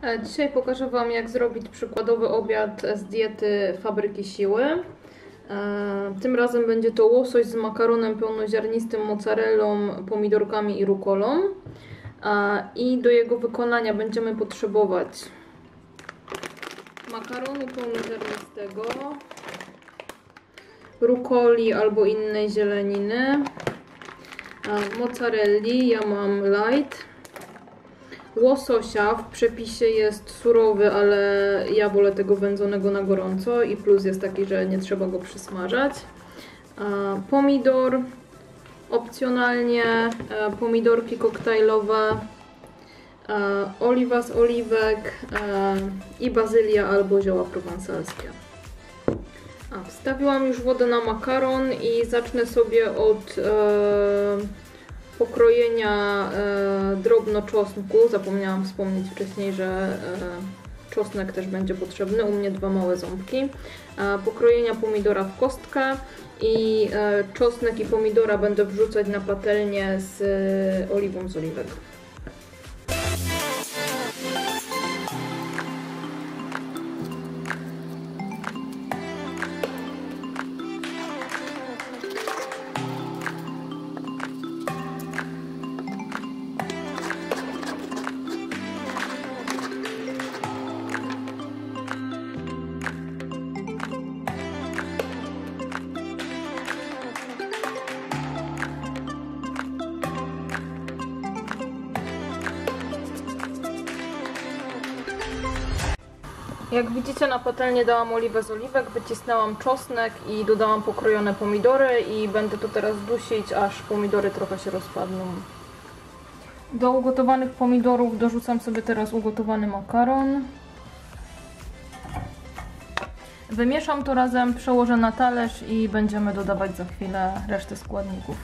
Dzisiaj pokażę Wam, jak zrobić przykładowy obiad z diety Fabryki Siły. Tym razem będzie to łosoś z makaronem pełnoziarnistym, mozzarellą, pomidorkami i rukolą. I do jego wykonania będziemy potrzebować makaronu pełnoziarnistego, rukoli albo innej zieleniny, mozzarelli, ja mam light, łososia, w przepisie jest surowy, ale ja wolę tego wędzonego na gorąco i plus jest taki, że nie trzeba go przysmażać. Pomidor, opcjonalnie pomidorki koktajlowe, oliwa z oliwek i bazylia albo zioła prowansalskie. Wstawiłam już wodę na makaron i zacznę sobie od pokrojenia drobno czosnku. Zapomniałam wspomnieć wcześniej, że czosnek też będzie potrzebny, u mnie 2 małe ząbki. Pokrojenia pomidora w kostkę i czosnek i pomidora będę wrzucać na patelnię z oliwą z oliwek. Jak widzicie, na patelnię dałam oliwę z oliwek, wycisnęłam czosnek i dodałam pokrojone pomidory i będę to teraz dusić, aż pomidory trochę się rozpadną. Do ugotowanych pomidorów dorzucam sobie teraz ugotowany makaron. Wymieszam to razem, przełożę na talerz i będziemy dodawać za chwilę resztę składników.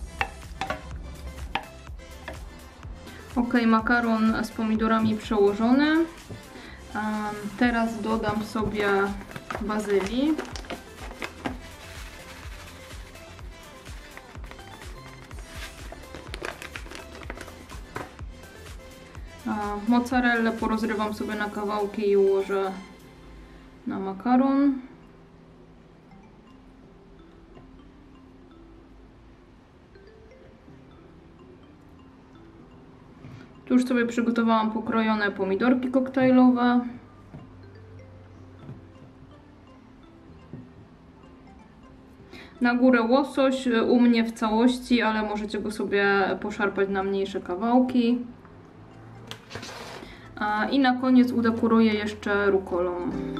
Ok, makaron z pomidorami przełożony. Teraz dodam sobie bazylii. Mozzarellę porozrywam sobie na kawałki i ułożę na makaron. Tu już sobie przygotowałam pokrojone pomidorki koktajlowe. Na górę łosoś, u mnie w całości, ale możecie go sobie poszarpać na mniejsze kawałki. I na koniec udekoruję jeszcze rukolą.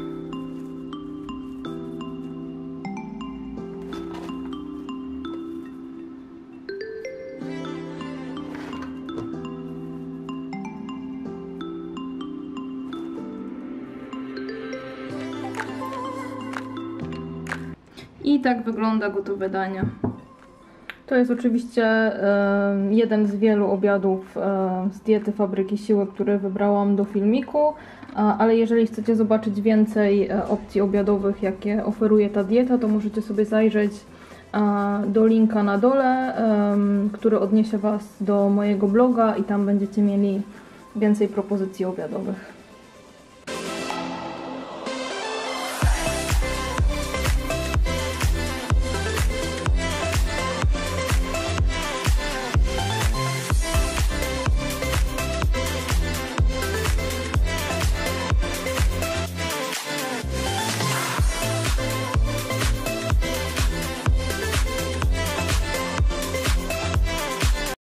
I tak wygląda gotowe danie. To jest oczywiście jeden z wielu obiadów z diety Fabryki Siły, które wybrałam do filmiku, ale jeżeli chcecie zobaczyć więcej opcji obiadowych, jakie oferuje ta dieta, to możecie sobie zajrzeć do linka na dole, który odniesie Was do mojego bloga i tam będziecie mieli więcej propozycji obiadowych.